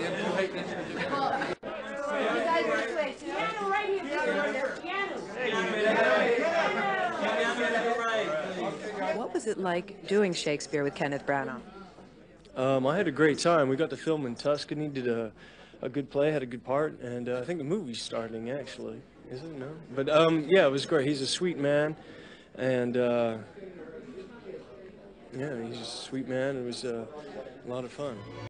What was it like doing Shakespeare with Kenneth Branagh? I had a great time. We got to film in Tuscany, did a good play, had a good part, and I think the movie's starting, actually. Is it? No? But, yeah, it was great. He's a sweet man, and, yeah, he's a sweet man. It was a lot of fun.